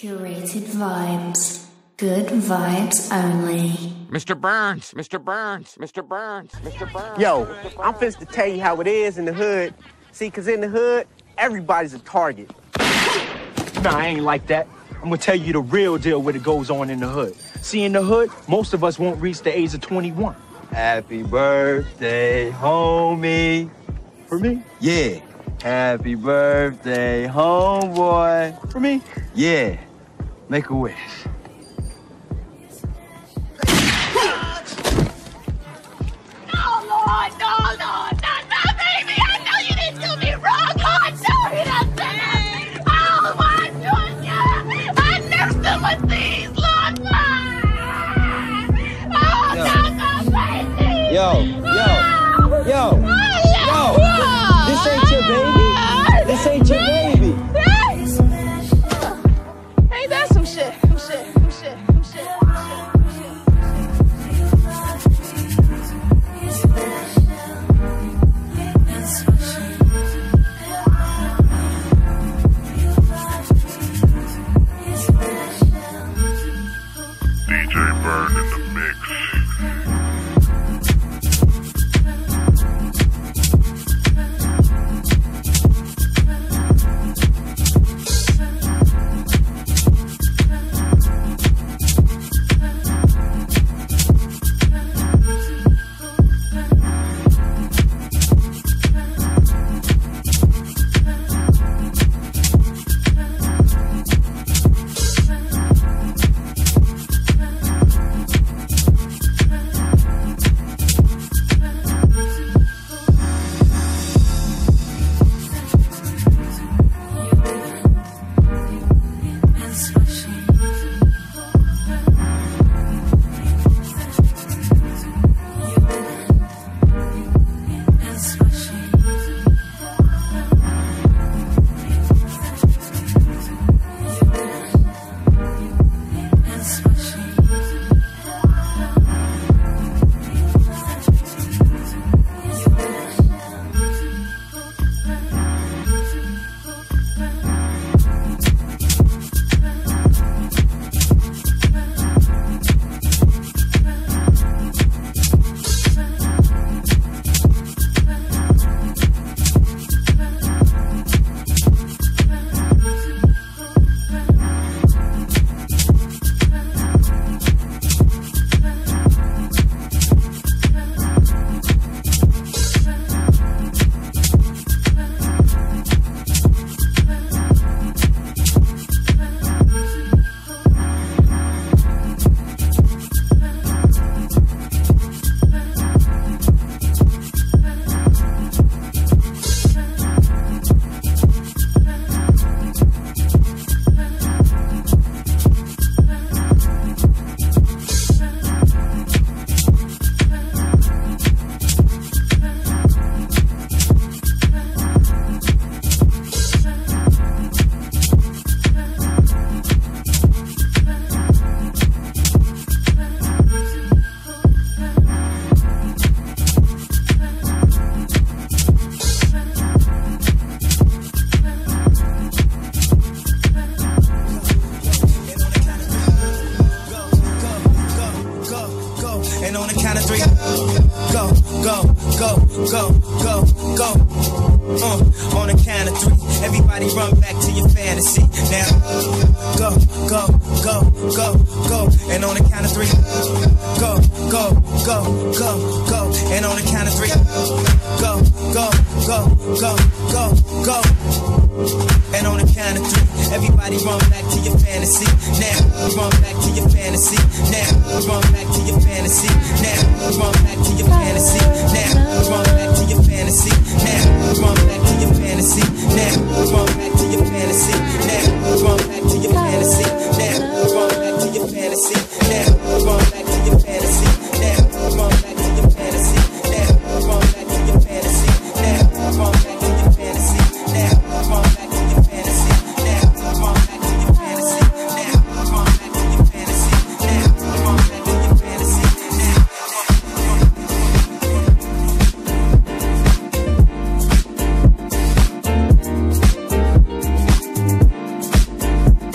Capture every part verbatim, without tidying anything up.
Curated Vibes. Good vibes only. Mister Burns, Mister Burns, Mister Burns, Mister Burns. Yo, I'm finna to tell you how it is in the hood. See, cause in the hood, everybody's a target. Nah, I ain't like that. I'm gonna tell you the real deal what it goes on in the hood. See, in the hood, most of us won't reach the age of twenty-one. Happy birthday, homie. For me? Yeah. Happy birthday, homeboy. For me? Yeah. Make a wish. No, Lord, no, no, no, no, baby. I know you didn't do me wrong, Lord. No, he doesn't. Oh, my Junior. I nursed him with these, Lord. Oh, Yo. no, no, baby. Yo, yo, yo, yo. This ain't your baby. This ain't your baby. Ain't that some shit? Some shit, some shit, some shit, some shit. D J Burn in the mix. And on the count of three, go, go, go, go, go, go. Uh, on the count of three, everybody run back to your fantasy. Now, go, go, go, go, go. And on the count of three, go, go, go, go, go. And on the count of three, go, go, go, go, go, go. And on the count of three, everybody run back to your fantasy. Now, run back to your fantasy. Now, run back to your fantasy. Now, run back to your fantasy. Now, run back to your fantasy. Now, run back to your fantasy. Now, run back to your fantasy. Now, run back to your fantasy. Now, run back to your fantasy. Now, run back to your fantasy. Now, run back to your fantasy. Now, run back to your fantasy. Now, run back to your fantasy. Now, run back to your fantasy. Now, run back to your fantasy. Now, run back to your fantasy. Now, run back to your fantasy. Now.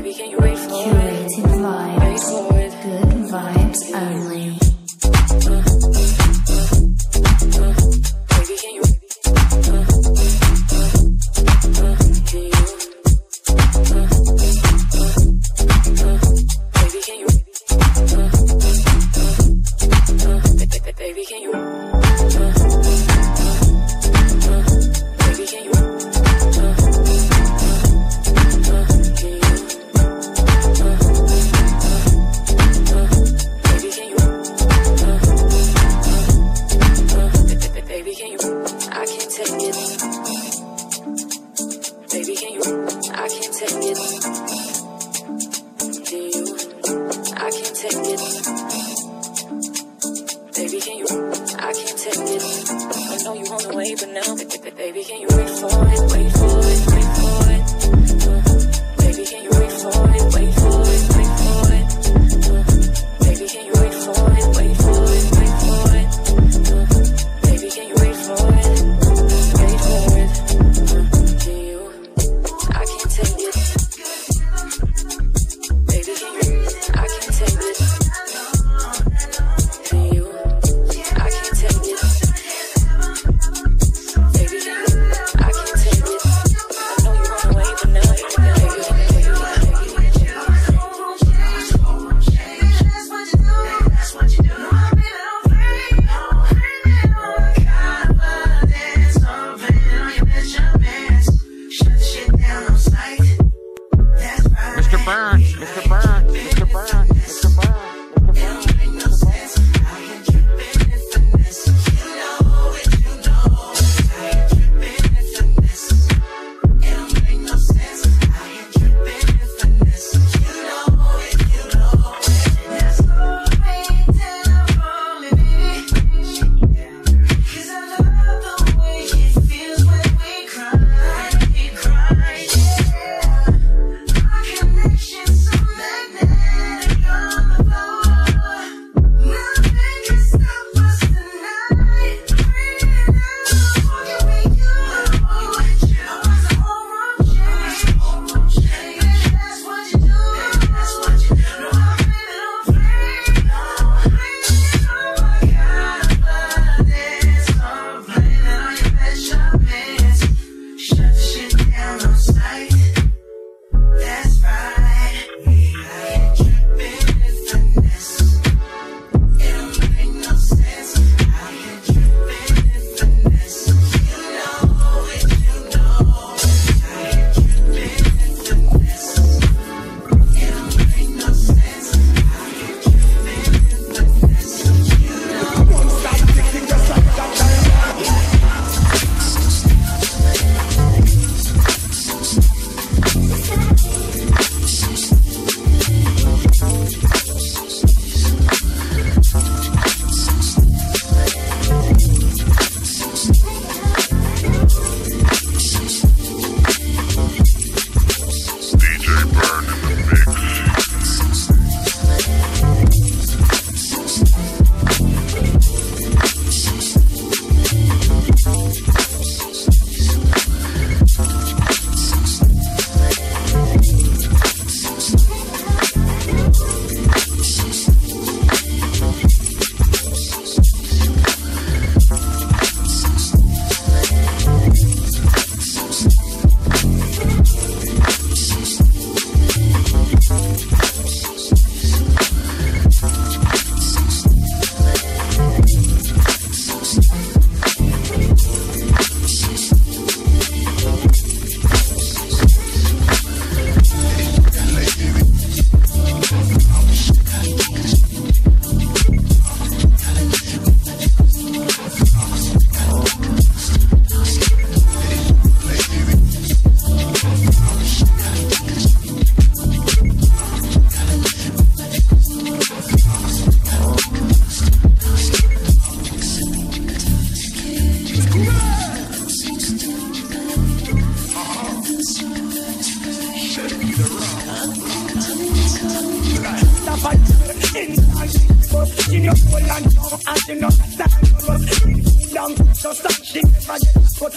Curated Vibes. Good vibes only.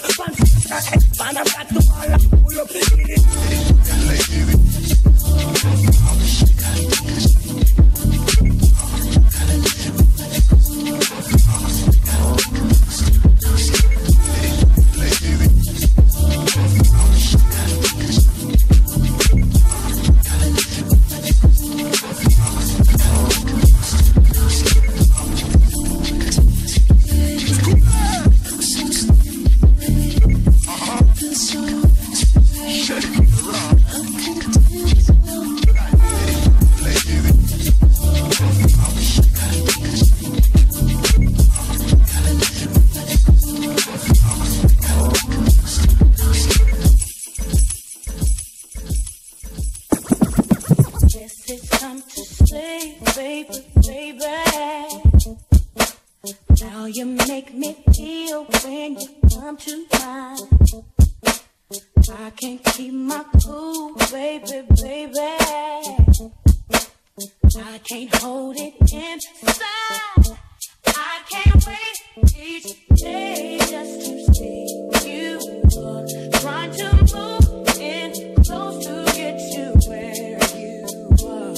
But I've got to all pull up in it. Guess it's time to sleep, baby, baby. How you make me feel when you come to mind. I can't keep my cool, baby, baby. I can't hold it inside. I can't wait each day just to see you up. Trying to move in close to get you where you are.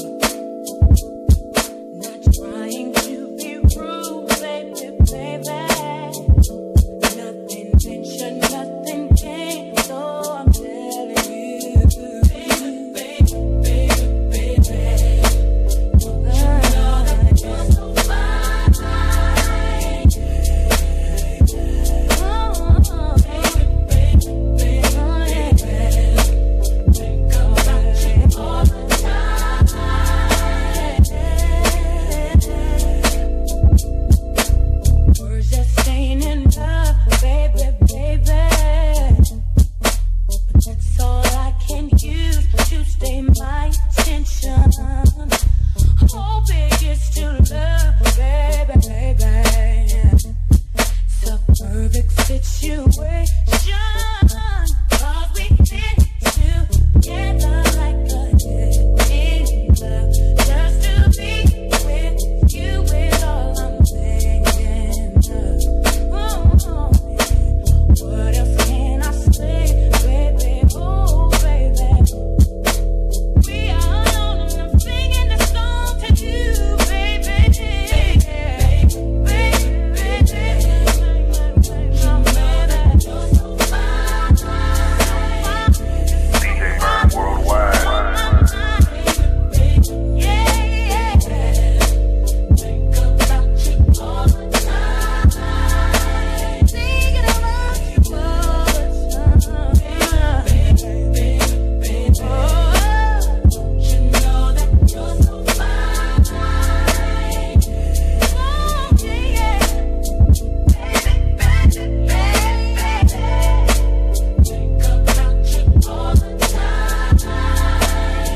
Not trying to be rude, baby, baby. Nothing mentioned, nothing came, so I'm telling you, baby, baby, baby, baby. You know that you're so fine. Oh, baby, baby, baby, baby. Think about you all the time. Words just ain't enough, baby, baby. But that's all I can use to stay my attention. Hope it gets to love, baby, baby. Suburbic situation. Cause we fit together like a head in love. Just to be with you is all I'm thinking of. Oh, what else can I say, baby? Oh, baby. We are alone and I'm singing this song to you, baby. Baby, baby, baby. You know that you're so fine. D J Burn Worldwide. Yeah, yeah. Think about you all the time. Thinking about you all the time. Baby, baby, oh, you know that you're so fine. Oh, yeah, baby, baby, baby. Think about you all the time.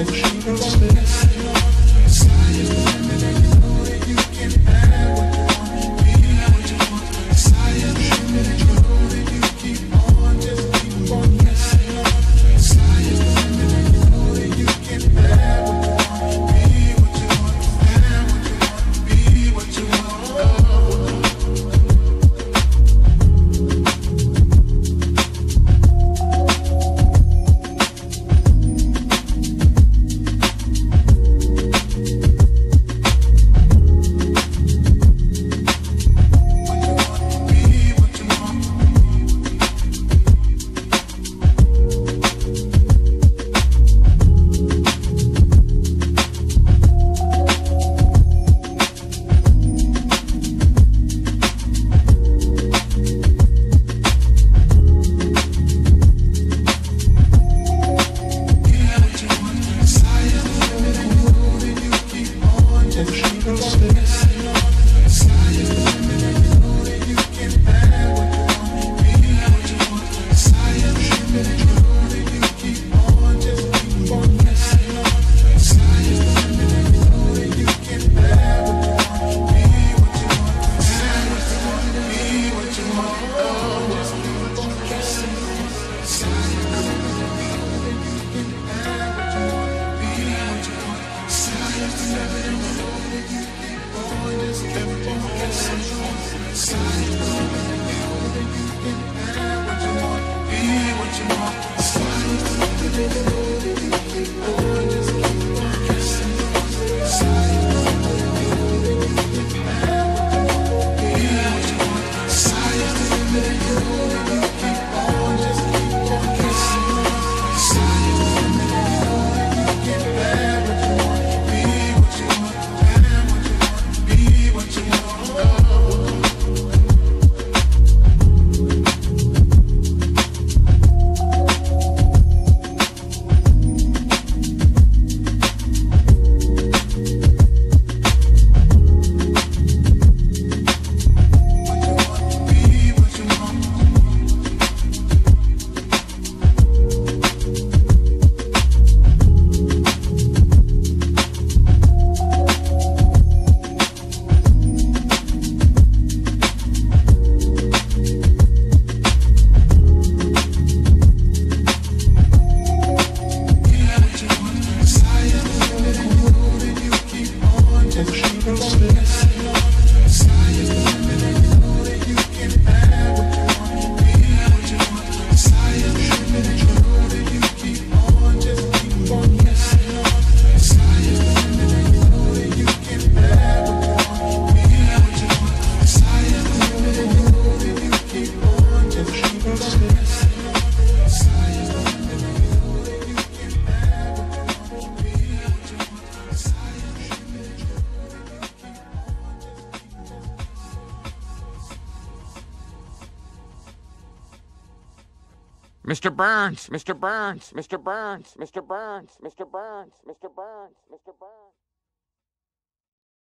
Mister Burns, Mister Burns, Mister Burns, Mister Burns, Mister Burns, Mister Burns, Mister Burns.